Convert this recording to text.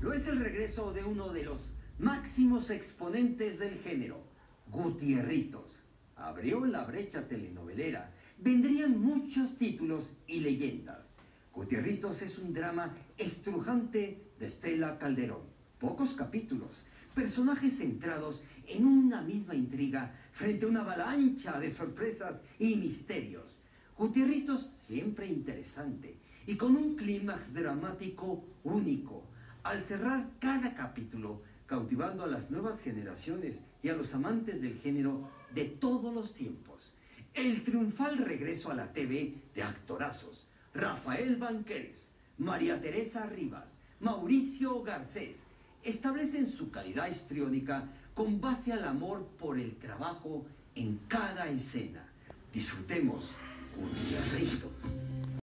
Lo es el regreso de uno de los máximos exponentes del género, Gutierritos. Abrió la brecha telenovelera. Vendrían muchos títulos y leyendas. Gutierritos es un drama estrujante de Estela Calderón. Pocos capítulos, personajes centrados en una misma intriga frente a una avalancha de sorpresas y misterios. Gutierritos siempre interesante y con un clímax dramático único. Al cerrar cada capítulo, cautivando a las nuevas generaciones y a los amantes del género de todos los tiempos. El triunfal regreso a la TV de actorazos: Rafael Banqueres, María Teresa Rivas, Mauricio Garcés, establecen su calidad histriónica con base al amor por el trabajo en cada escena. Disfrutemos Gutierritos.